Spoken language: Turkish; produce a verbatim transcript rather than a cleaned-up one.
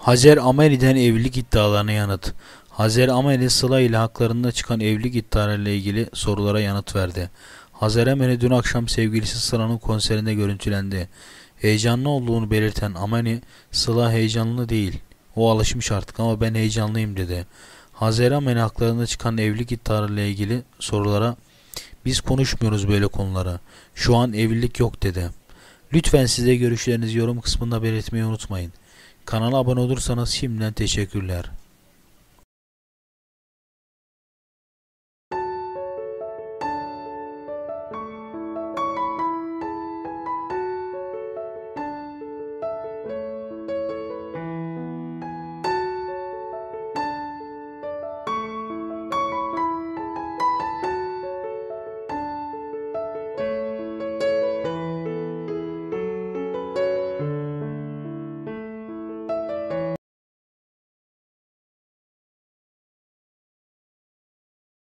Hazer Ameli'den evlilik iddialarına yanıt. Hazer Ameli, Sıla ile haklarında çıkan evlilik iddialarıyla ilgili sorulara yanıt verdi. Hazer Ameli dün akşam sevgilisi Sıla'nın konserinde görüntülendi. Heyecanlı olduğunu belirten Ameli, Sıla heyecanlı değil, o alışmış artık ama ben heyecanlıyım dedi. Hazer Ameli haklarında çıkan evlilik iddialarıyla ilgili sorulara biz konuşmuyoruz böyle konulara, şu an evlilik yok dedi. Lütfen siz de görüşlerinizi yorum kısmında belirtmeyi unutmayın. Kanala abone olursanız şimdiden teşekkürler.